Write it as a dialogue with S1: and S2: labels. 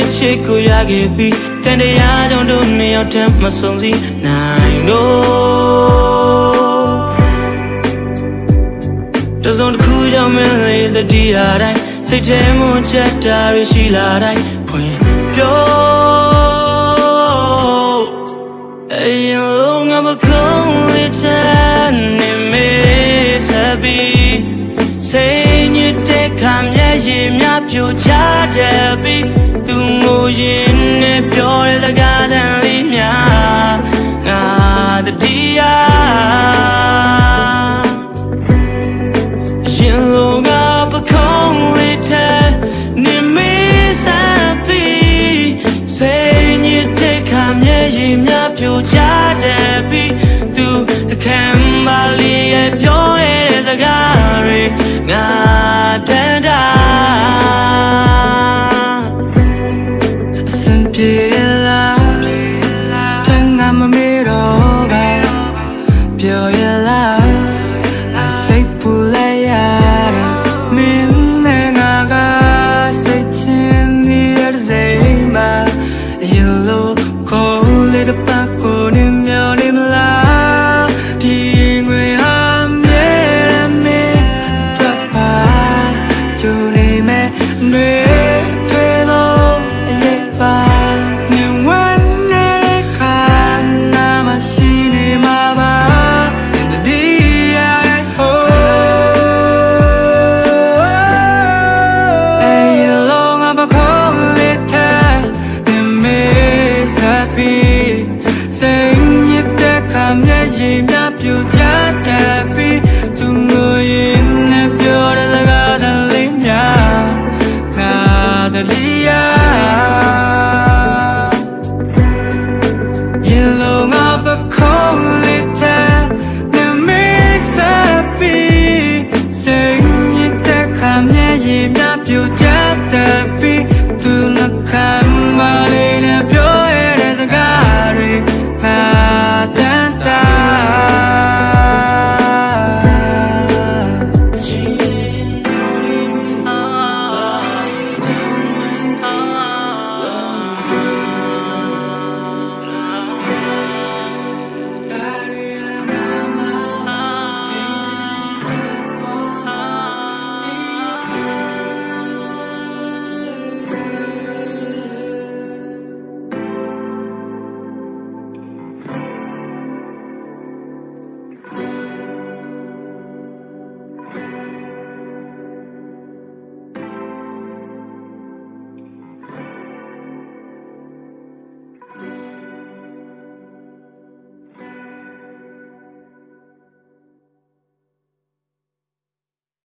S1: ချစ်ကိုရခဲ့ပြီးကံတရားကြောင့်တို့နှစ်ယောက်တည်းမဆုံးစီနိုင်တော့တစုံတစ်ခုကြောင့်မင်းလေးတတိယတိုင်းစိတ်ထဲမွန်းချက်တာရရှိလာတိုင်းဖွင့်ပြောအရင်လုံးငါမကုန်းလေးချမ်းနေမေးစပီစိတ်ညစ်တဲ့ခံမျက်ရည်များပြိုချတဲ့ပြီးသူငိုရင်